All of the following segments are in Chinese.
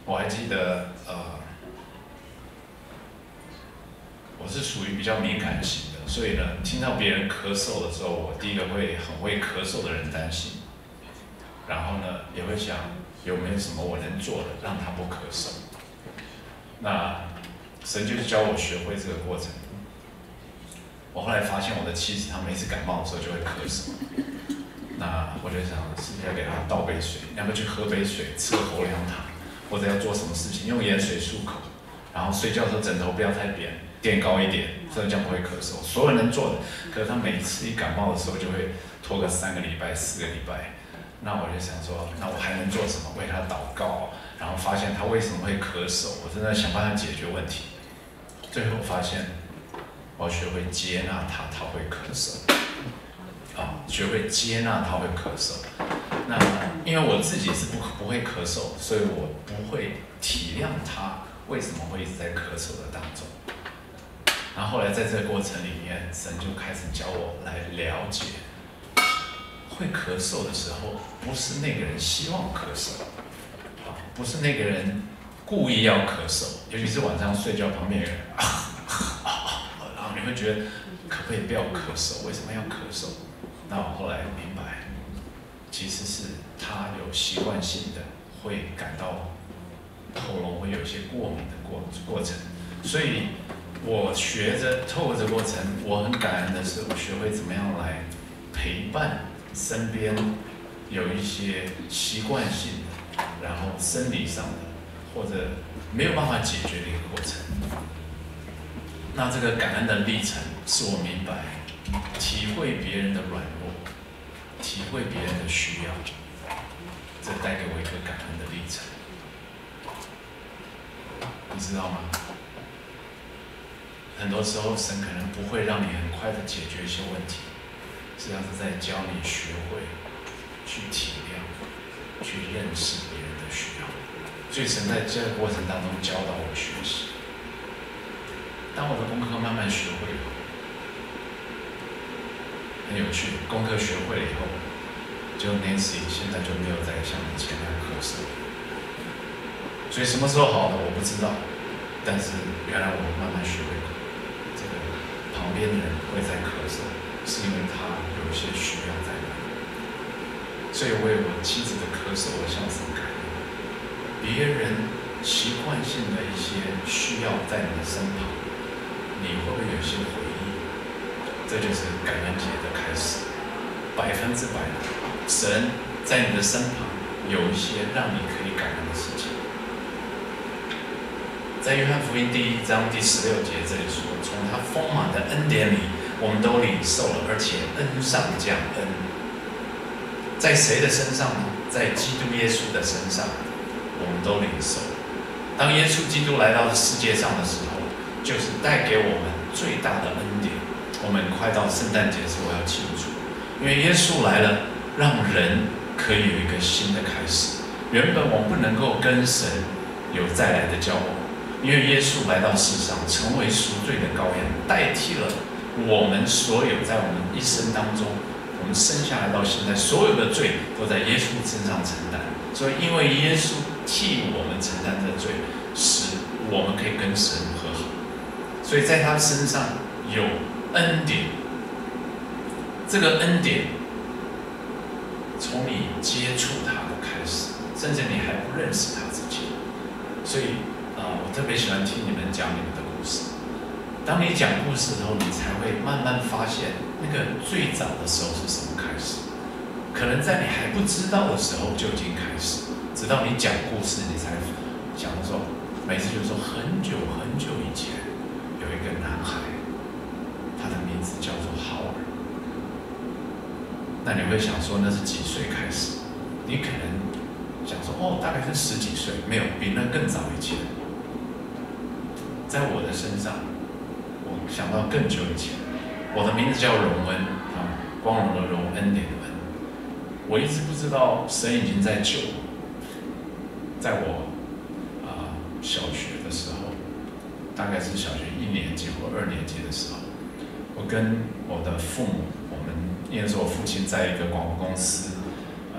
我还记得，我是属于比较敏感型的，所以呢，听到别人咳嗽的时候，我第一个会很会咳嗽的人担心，然后呢，也会想有没有什么我能做的让他不咳嗽。那神就是教我学会这个过程。我后来发现我的妻子她每次感冒的时候就会咳嗽，那我就想是不是要给她倒杯水，要不去喝杯水，吃个喉粮糖，或者要做什么事情，用盐水漱口，然后睡觉的时候枕头不要太扁，垫高一点，这样不会咳嗽。所有能做的，可是她每次一感冒的时候就会拖个3个礼拜、4个礼拜。那我就想说，那我还能做什么？为她祷告，然后发现她为什么会咳嗽，我真的想办法解决问题。最后发现，我要学会接纳她会咳嗽。学会接纳她会咳嗽。那因为我自己是不会咳嗽，所以我不会体谅她为什么会一直在咳嗽的当中。然后后来在这个过程里面，神就开始教我来了解，会咳嗽的时候，不是那个人希望咳嗽，不是那个人故意要咳嗽，尤其是晚上睡觉旁边有人然后你会觉得可不可以不要咳嗽？为什么要咳嗽？那我后来明白，其实是他有习惯性的会感到喉咙会有一些过敏的过程，所以我学着透过这个过程，我很感恩的是，我学会怎么样来陪伴身边有一些习惯性的，然后生理上的或者没有办法解决的一个过程。那这个感恩的历程，是我明白体会别人的软弱，体会别人的需要，这带给我一个感恩的历程。你知道吗？很多时候神可能不会让你很快的解决一些问题，实际上是在教你学会去体谅，去认识别人的需要。所以神在这个过程当中教导我学习。当我的功课慢慢学会了，很有趣，功课学会了以后，就 Nancy 现在就没有再像以前那样咳嗽。所以什么时候好的我不知道，但是原来我慢慢学会了，这个旁边的人会在咳嗽，是因为他有一些需要在那里。所以为我妻子的咳嗽，我向神感恩。别人习惯性的一些需要在你的身旁，你会不会有些回应？这就是感恩节的开始，100%的，神在你的身旁有一些让你可以感恩的事情。在约翰福音第1章第16节这里说，从他丰满的恩典里，我们都领受了，而且恩上加恩。在谁的身上呢？在基督耶稣的身上，我们都领受。当耶稣基督来到世界上的时候，就是带给我们最大的恩典。我们快到圣诞节的时候要庆祝，因为耶稣来了，让人可以有一个新的开始。原本我们不能够跟神有再来的交往，因为耶稣来到世上，成为赎罪的羔羊，代替了我们所有在我们一生当中，我们生下来到现在所有的罪都在耶稣身上承担。所以因为耶稣替我们承担这罪，使我们可以跟神和好。所以在他身上有恩典，这个恩典从你接触他的开始，甚至你还不认识他之前。所以我特别喜欢听你们讲你们的故事。当你讲故事的时候，你才会慢慢发现那个最早的时候是什么开始。可能在你还不知道的时候就已经开始，直到你讲故事，你才想说，每次就说很久很久以前有一个男孩，他的名字叫做浩尔。那你会想说那是几岁开始？你可能想说大概是10几岁，没有，比那更早以前。在我的身上，我想到更久以前，我的名字叫荣恩光荣的荣，恩典的恩。我一直不知道神已经在救我。在我小学的时候，大概是小学1年级或2年级的时候，我跟我的父母，因为是我父亲在一个广播公司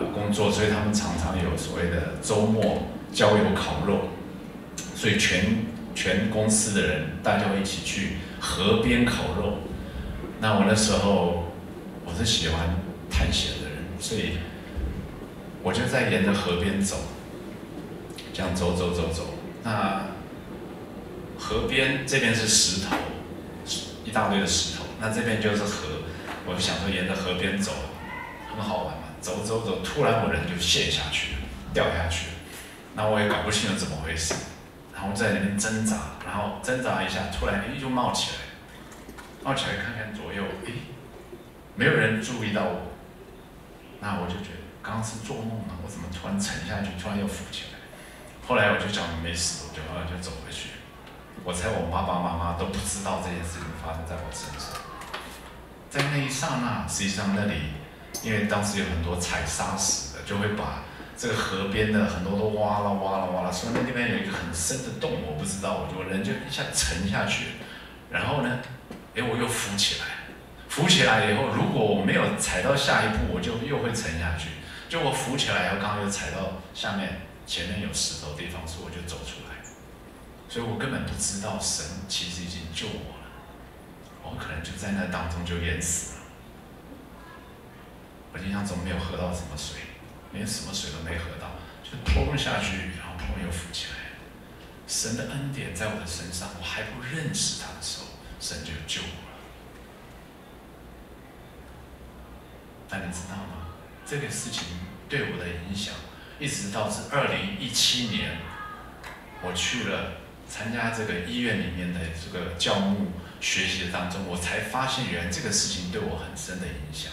工作，所以他们常常有所谓的周末郊游烤肉，所以全公司的人大家会一起去河边烤肉。那我那时候我是喜欢探险的人，所以我就在沿着河边走，这样走。那河边这边是石头，一大堆的石头，那这边就是河。我就想说沿着河边走，很好玩嘛。走，突然我人就陷下去了，掉下去了。那我也搞不清楚怎么回事，然后在那边挣扎，然后挣扎一下，突然就冒起来，看看左右，没有人注意到我。那我就觉得刚刚是做梦吗？我怎么突然沉下去，突然又浮起来？后来我就想没事，后来就走回去。我猜我爸爸妈妈都不知道这件事情发生在我身上。在那一刹那，实际上那里，因为当时有很多采砂石的，就会把这个河边的很多都挖了，所以那边有一个很深的洞，我不知道，我人就一下沉下去，然后呢，我又浮起来以后，如果我没有踩到下一步，我就又会沉下去。就我浮起来以后，刚好又踩到下面，前面有石头的地方，所以我就走出来。所以我根本不知道神其实已经救我了，我可能就在那当中就淹死了。我印象中没有喝到什么水，连什么水都没喝到，就扑下去，然后扑又浮起来。神的恩典在我的身上，我还不认识他的时候，神就救我了。但你知道吗？这个事情对我的影响，一直到是2017年，我去了参加这个医院里面的这个教牧学习当中，我才发现原来这个事情对我很深的影响。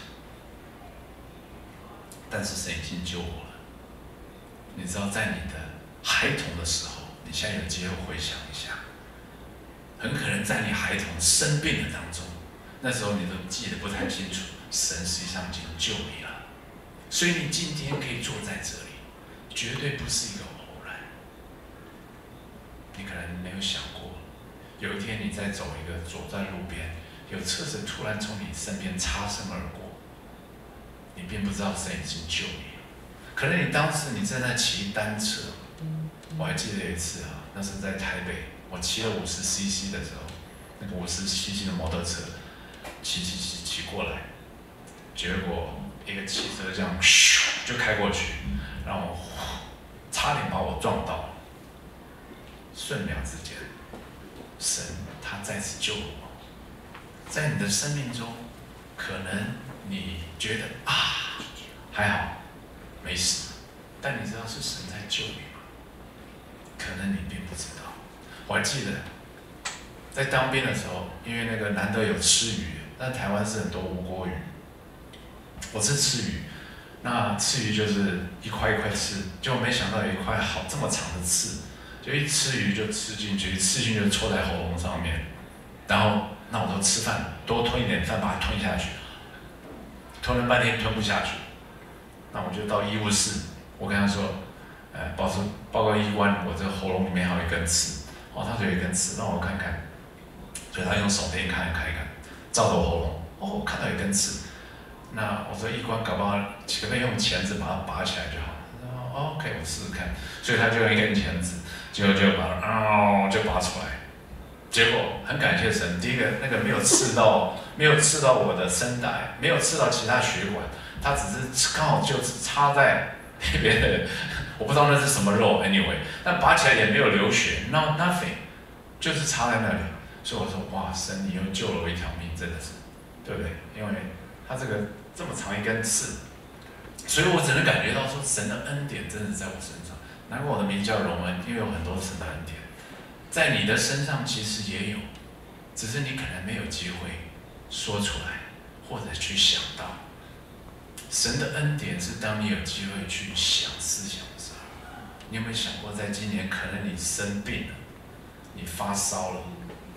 但是神已经救我了。你知道，在你的孩童的时候，你现在有机会回想一下，很可能在你孩童生病的当中，那时候你都记得不太清楚，神实际上已经救你了。所以你今天可以坐在这里，绝对不是一个偶然。你可能没有想过，有一天你在走在路边，有车子突然从你身边擦身而过，你并不知道神已经救你了。可能你当时你正在骑单车，我还记得有一次那是在台北，我骑了50cc 的时候，那个50cc 的摩托车骑过来，结果一个汽车这样咻就开过去，让我差点把我撞到了。瞬秒之间，神他再次救我。在你的生命中，可能你觉得还好，没事，但你知道是神在救你吗？可能你并不知道。我还记得在当兵的时候，因为那个难得有吃鱼，但台湾是很多无锅鱼，我是吃鱼。那吃鱼就是一块一块吃，结果没想到有一块这么长的刺，就一吃鱼就吃进去，一吃进去就戳在喉咙上面。然后那我说吃饭多吞一点饭把它吞下去，吞了半天吞不下去。那我就到医务室，我跟他说，报告医官，我这个喉咙里面还有一根刺。他说有一根刺，让我看看。所以他用手电看一看，照着我喉咙，我看到有一根刺。那我说医官，搞不好可不可以用钳子把它拔起来就好？他说 OK， 我试试看。所以他就用一根钳子，结果就把它就拔出来。结果很感谢神，第一个那个没有刺到我的声带，没有刺到其他血管，它只是刚好就插在那边的，我不知道那是什么肉 ，anyway， 但拔起来也没有流血 ，nothing， 就是插在那里。所以我说哇，神你又救了我一条命，真的是，对不对？因为它这个这么长一根刺，所以我只能感觉到说神的恩典真的在我身上。难怪我的名叫荣恩，因为有很多神的恩典。在你的身上其实也有，只是你可能没有机会说出来，或者去想到。神的恩典是当你有機會去想思想的時候，你有沒有想過，在今年可能你生病了，你發燒了，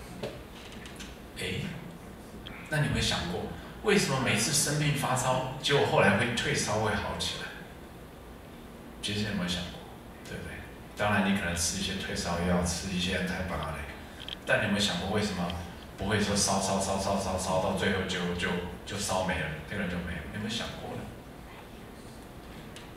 那你有沒有想過，為什麼每次生病發燒，結果後來會退燒會好起來？其實有沒有想過，對不對？當然你可能吃一些退燒藥，吃一些antibiotic，但你有沒有想過，為什麼不會說燒到最後就燒沒了，這個人就沒有？你有沒有想過呢？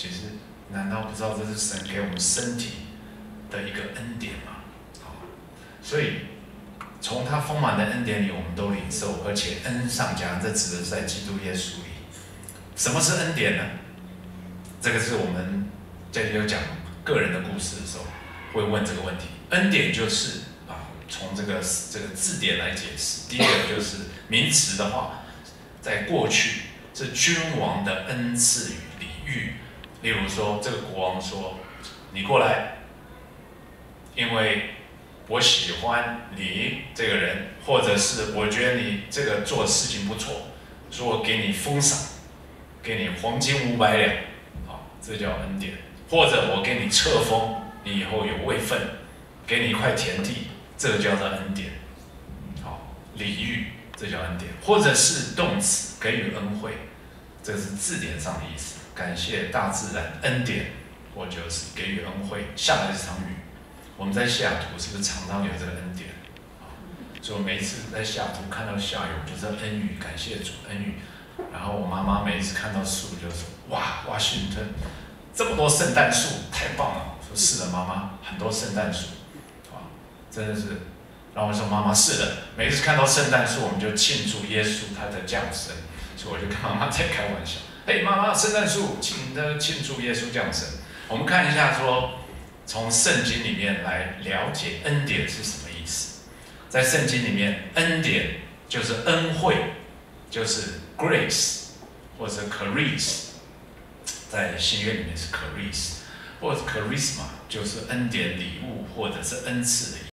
其实难道不知道这是神给我们身体的一个恩典吗？好，所以从他丰满的恩典里，我们都领受，而且恩上加恩，这指的是在基督耶稣里。什么是恩典呢？这个是我们在有讲个人的故事的时候会问这个问题。恩典就是从这个字典来解释，第一个就是名词的话，在过去是君王的恩赐与礼遇。例如说，这个国王说：“你过来，因为我喜欢你这个人，或者是我觉得你这个做的事情不错，说我给你封赏，给你黄金500两，好，这叫恩典。或者我给你册封，你以后有位分，给你一块田地，这个叫做恩典。好，礼遇，这叫恩典。或者是动词，给予恩惠，这是字典上的意思。感谢大自然恩典，或就是给予恩惠。下来这场雨，我们在西雅图是不是常常有这个恩典？所以我每一次在西雅图看到下雨，我就知道恩雨，感谢主恩雨。然后我妈妈每一次看到树就说：“哇，华盛顿这么多圣诞树，太棒了！”我说：“是的，妈妈，很多圣诞树，真的是。”然后我说：“妈妈，是的，每一次看到圣诞树，我们就庆祝耶稣他的降生。”所以我就跟妈妈在开玩笑：“嘿，妈妈，圣诞树庆祝耶稣降生。”我们看一下说，从圣经里面来了解恩典是什么意思。在圣经里面，恩典就是恩惠，就是 grace 或者 charis， 在新约里面是 charis， 或者 charisma， 就是恩典礼物或者是恩赐的意思。